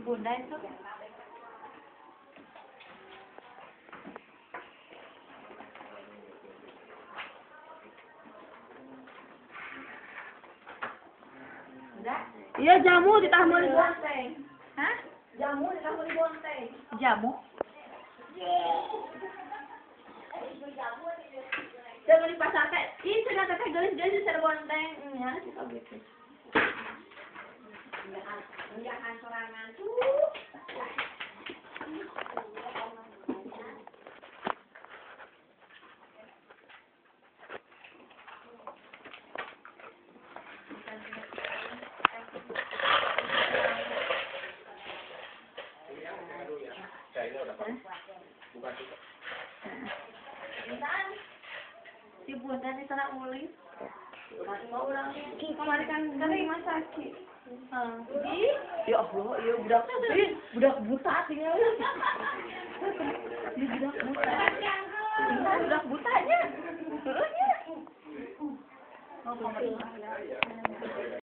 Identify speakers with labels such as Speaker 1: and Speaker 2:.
Speaker 1: Bunda itu. Enggak?
Speaker 2: Iya, jamu ditambah di bonteng.
Speaker 1: Hah?
Speaker 2: Jamu ditambah di bonteng.
Speaker 1: Jamu?
Speaker 2: Jangan di pasar teh. Ih, cenah teh geus-geus di bonteng. Nya kita gitu. Jangan sorangan tuh.
Speaker 1: Si Bunda di sana uling.
Speaker 2: Kemarin kan rumah sakit.
Speaker 1: Ya Allah, iya budak buta tinggal. Ini budak buta. Tinggal budak butanya. Heeh nya. Oh,